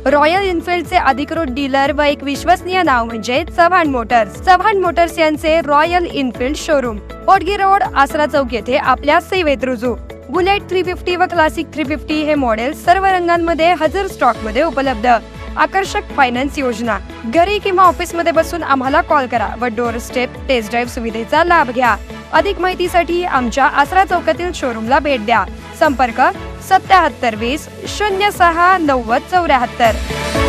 Royal एनफिल्डचे अधिकृत dealer व एक विश्वसनीय नाव म्हणजे चव्हाण मोटर्स. चव्हाण मोटर्स यांचे Royal Enfield showroom Potgi road, Aasra Chowk येथे आपल्या सेवेत रुजू. बुलेट 350 व क्लासिक 350 हे मॉडेल सर्व रंगांमध्ये हजर स्टॉक मध्ये उपलब्ध. आकर्षक फायनान्स योजना. घरी किंवा ऑफिस मध्ये बसून आम्हाला कॉल करा व डोअर स्टेप टेस्ट ड्राईव्ह सुविधेचा लाभ घ्या. अधिक माहितीसाठी आमच्या आसरा चौकातील शोरूमला भेट द्या. संपर्क 7720 06 90 74.